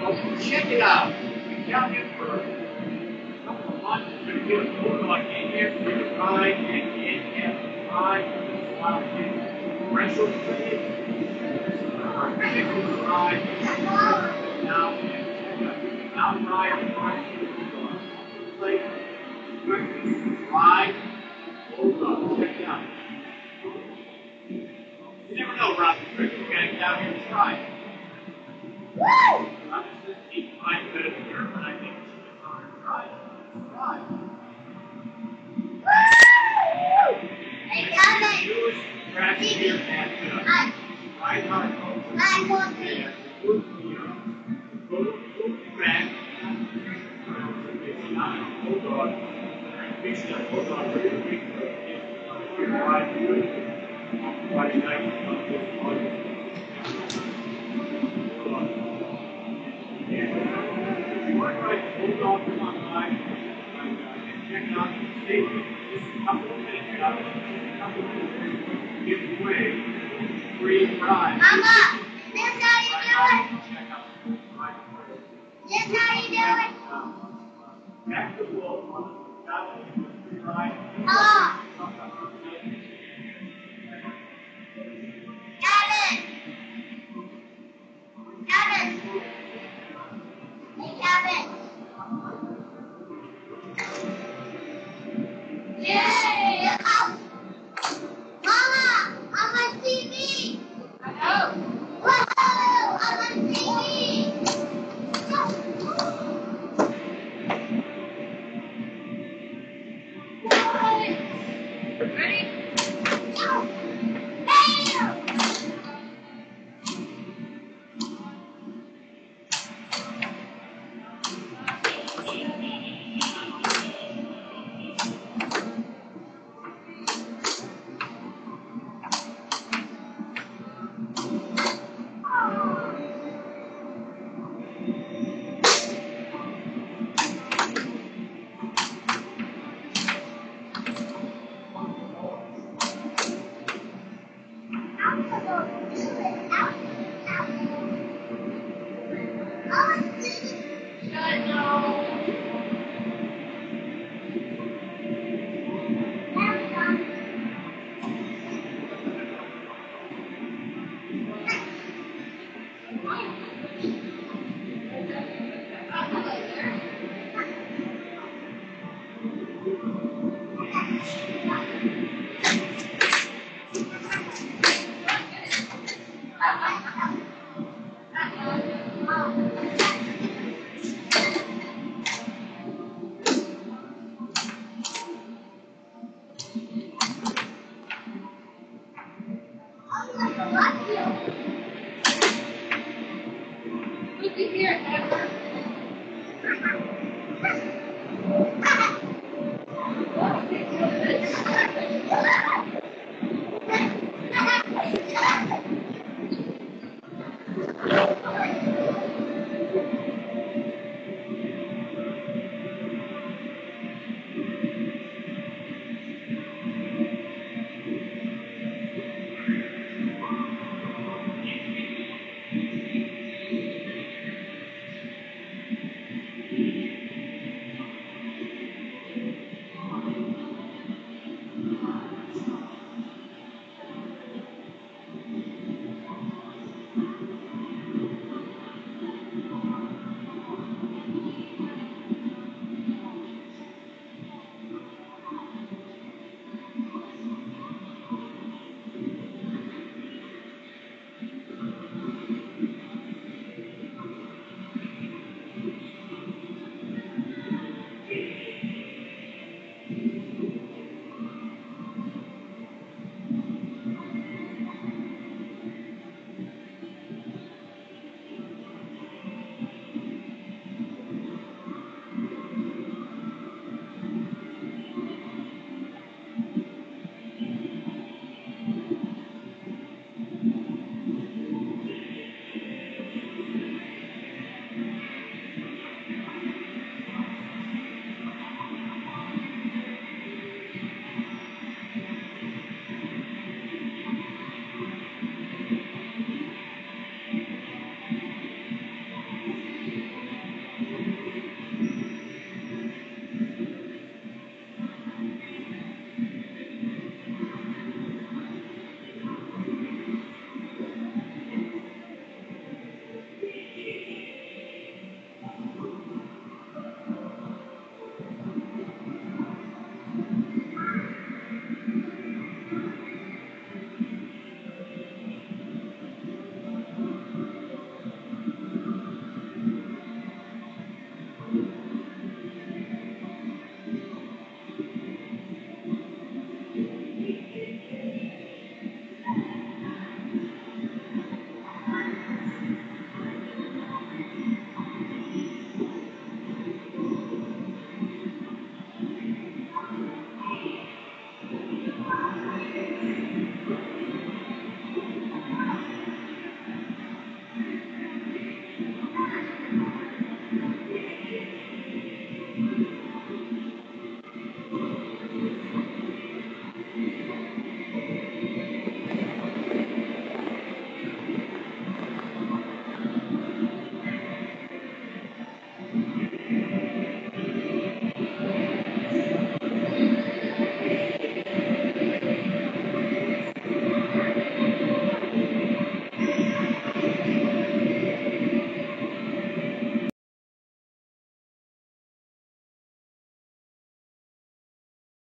check it out. We've down here for a couple of months. We're going to get a Bulldog in here for you to ride and ride for this wild kid. Rental clinic. Particular ride. Now, out ride and play. Ride. Bulldog. Check it out. You never know, Rob. We're going to get down here and try it. I'm just keep finding better than her, but I think it's on her ride. Ride. Hey, Dominic. Newest crash here at RIDE HARD NWFL. Go to back. It's not a Bulldog. It's a Bulldog. We're going to make the ride on Friday night on this August. If you want to ride Bulldog online, check it out. Just a couple of minutes out. Give away free ride. Mama, this how you do it. This how you do it. Back to the wall on the free ride. Oh. Kevin. Kevin. Hey, Kevin. Yay! Mama, I'm on TV. I know. Whoa! I'm on TV. Ready? Go. Hey!